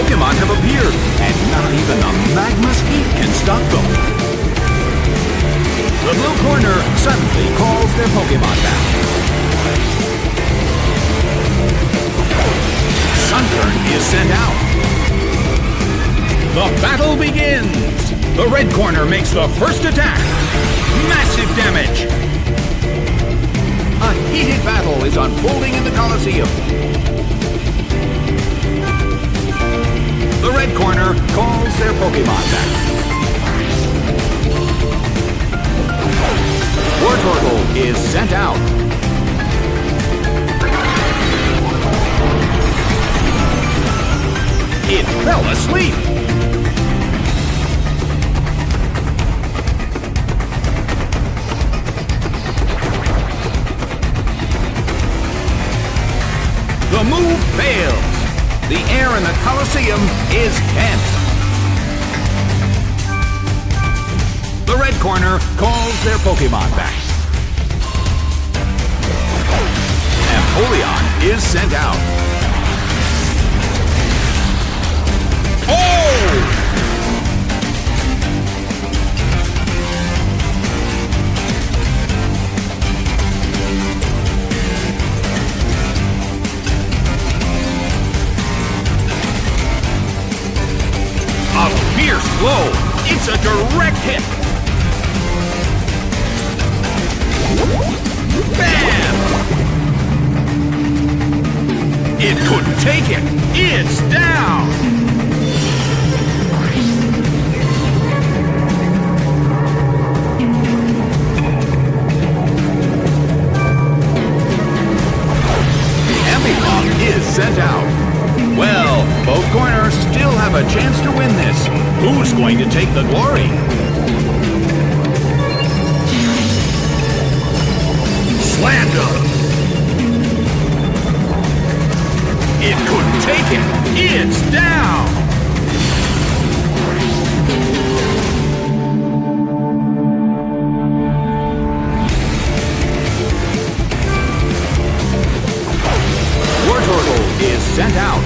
Pokemon have appeared, and not even the magma's heat can stop them. The blue corner suddenly calls their Pokemon back. Sunturn is sent out. The battle begins! The red corner makes the first attack. Massive damage! A heated battle is unfolding in the Colosseum. The red corner calls their Pokemon back. Wartortle is sent out. It fell asleep. The move fails. The air in the Colosseum is tense. The red corner calls their Pokemon back. Empoleon is sent out. Oh! A fierce blow! It's a direct hit! Bam! It couldn't take it! It's down! Ambipom is sent out. Well, both corners still have a chance to win this. Who's going to take the glory? Slander! It couldn't take it! It's down! Wartortle is sent out.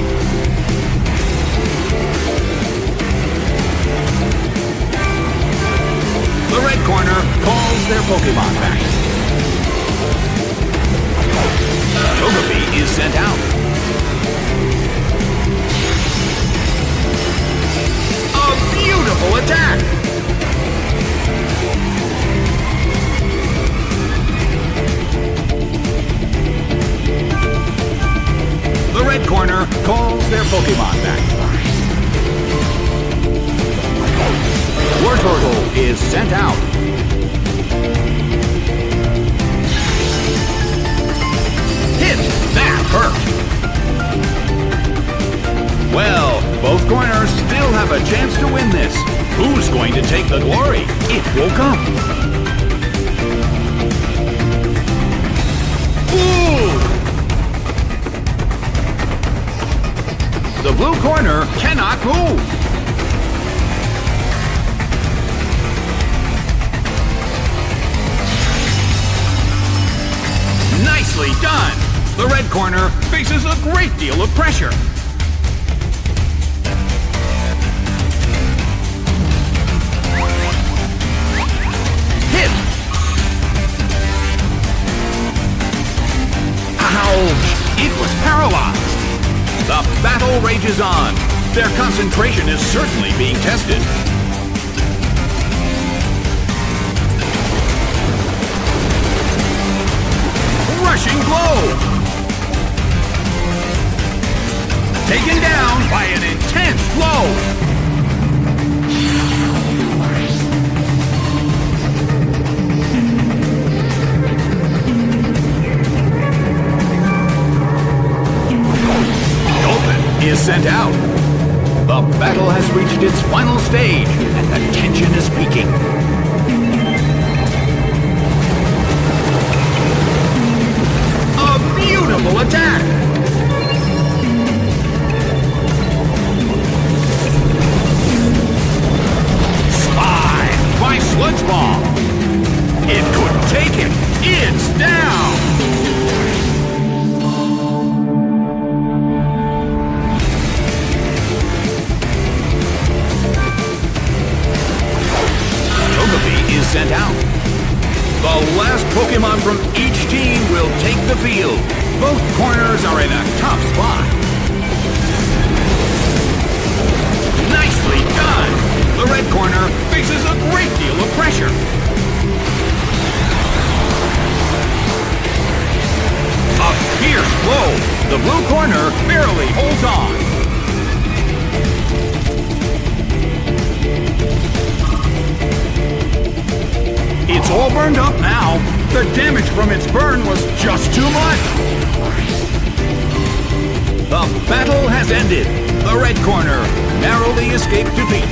The red corner calls their Pokemon back. Togepi is sent out. A beautiful attack! The red corner calls their Pokemon back. Wartortle is sent out. Hit! That hurt! Well, both corners still have a chance to win this. Who's going to take the glory? It will come. Ooh! The blue corner cannot move. Nicely done! The red corner faces a great deal of pressure. Hit! Ouch! It was paralyzed. The battle rages on. Their concentration is certainly being tested. Rushing blow! Taken down by an intense blow! Dolphin is sent out. The battle has reached its final stage, and the tension is peaking. Beautiful attack! Slide by Sludge Bomb! It couldn't take it! It's down! corners are in a tough spot. Nicely done! The red corner faces a great deal of pressure. A fierce blow. The blue corner barely holds on. It's all burned up now. The damage from its burn was just too much. The battle has ended. The red corner narrowly escaped defeat.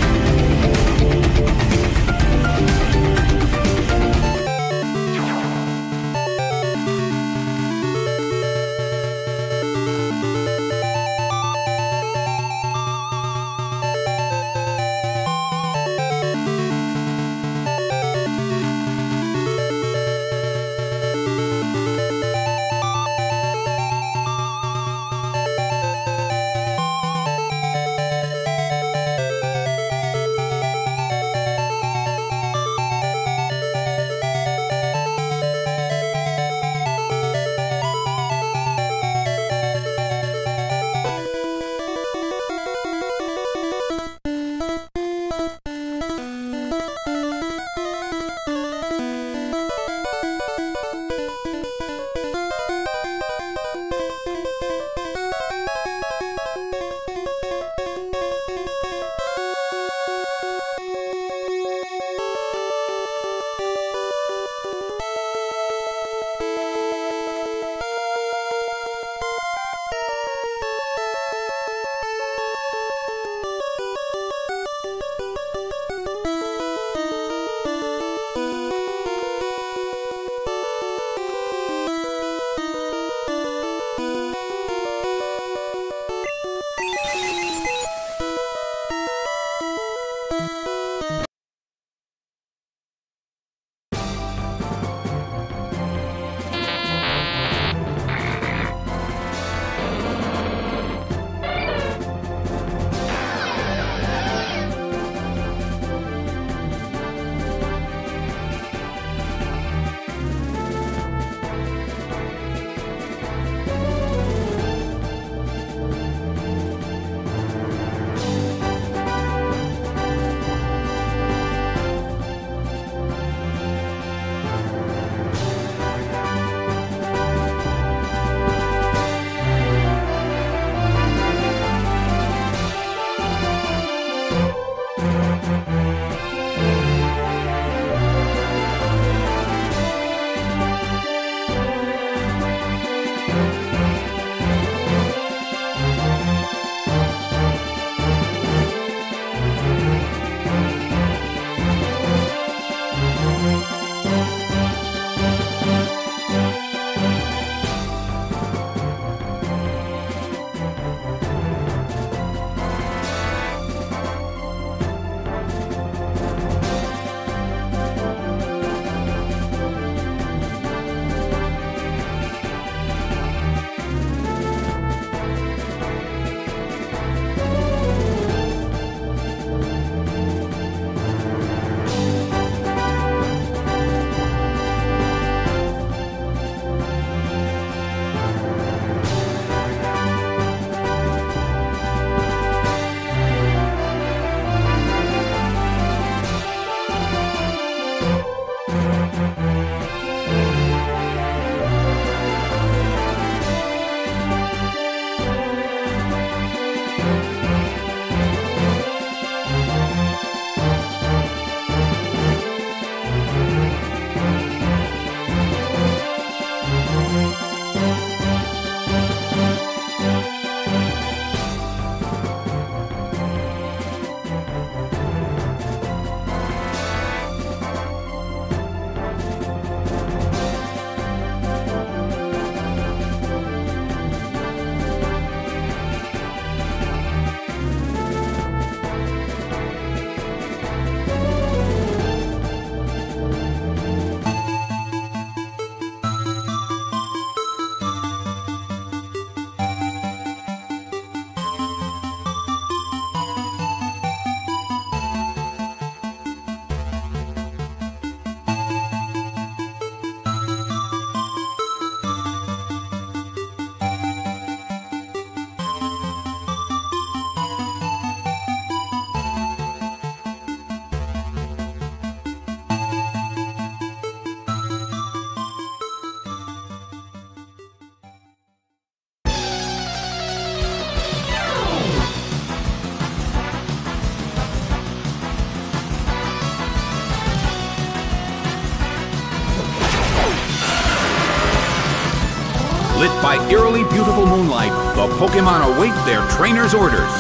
beautiful moonlight, the Pokémon await their trainer's orders.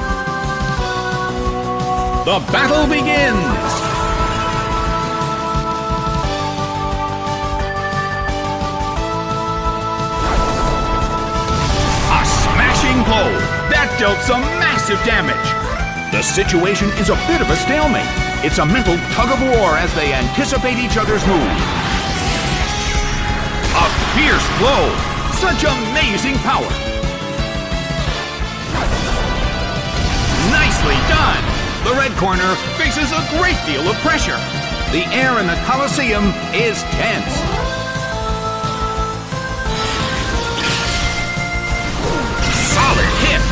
The battle begins! A smashing blow! That dealt some massive damage! The situation is a bit of a stalemate. It's a mental tug-of-war as they anticipate each other's moves. A fierce blow! Such amazing power! Nicely done! The red corner faces a great deal of pressure. The air in the Colosseum is tense. Solid hit!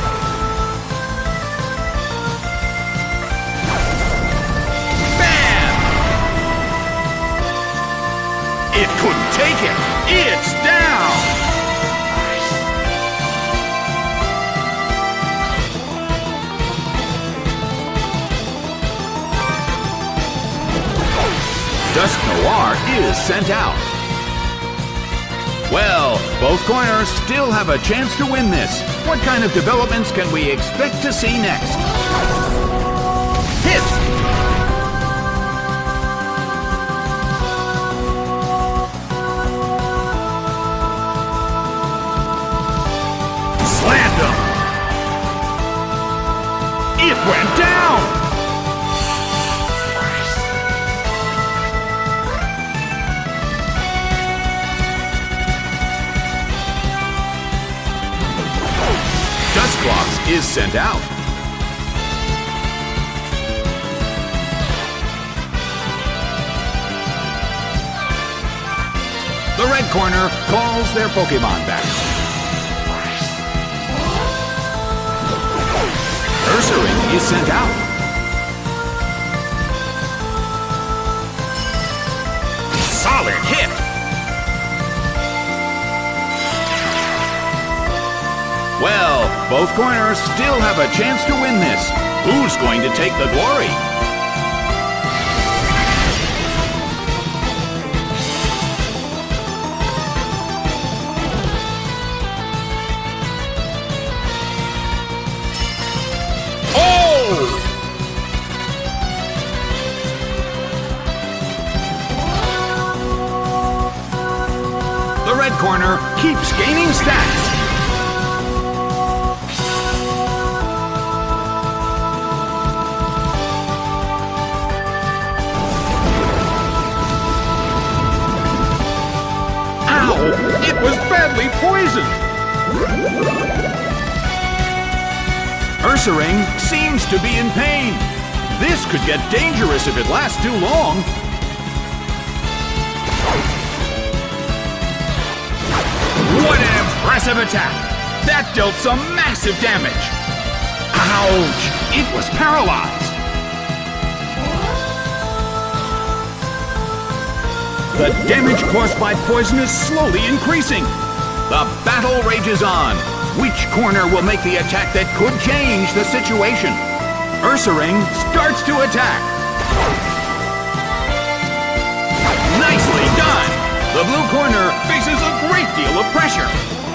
Bam! It couldn't take it! It's down! Dusknoir is sent out. Well, both corners still have a chance to win this. What kind of developments can we expect to see next? Hit! Slammed him! It went down! Dusclops is sent out. The red corner calls their Pokémon back. Ursaring is sent out. Solid hit! Well, both corners still have a chance to win this. Who's going to take the glory? Oh! The red corner keeps gaining stats. It was badly poisoned! Ursaring seems to be in pain. This could get dangerous if it lasts too long. What an impressive attack! That dealt some massive damage. Ouch! It was paralyzed. The damage caused by poison is slowly increasing. The battle rages on. Which corner will make the attack that could change the situation? Ursaring starts to attack. Nicely done! The blue corner faces a great deal of pressure.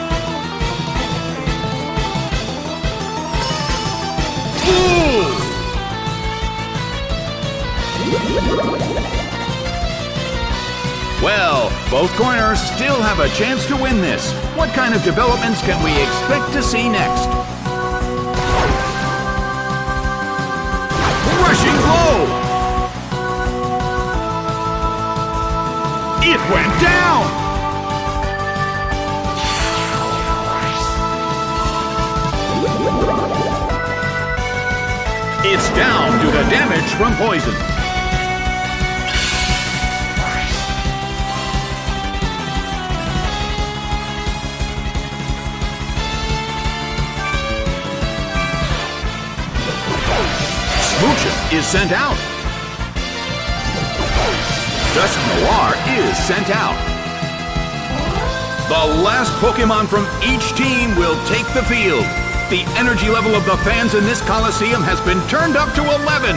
Ooh! Well, both corners still have a chance to win this. What kind of developments can we expect to see next? Rushing blow! It went down! It's down due to damage from poison. Smoochum is sent out. Dusknoir is sent out. The last Pokémon from each team will take the field. The energy level of the fans in this Coliseum has been turned up to 11.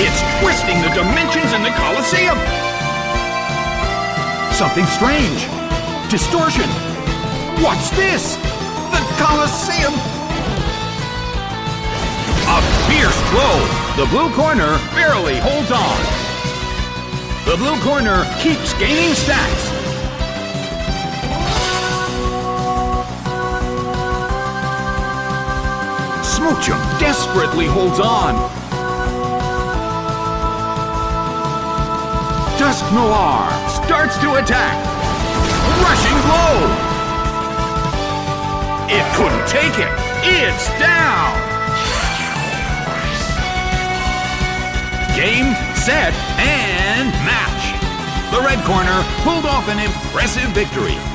It's twisting the dimensions in the Colosseum! Something strange. Distortion. What's this? The Colosseum! A fierce blow! The blue corner barely holds on. The blue corner keeps gaining stacks. Smoochum desperately holds on. Dusk Noir starts to attack. Rushing blow! It couldn't take it. It's down! Game, set, and match! The red corner pulled off an impressive victory.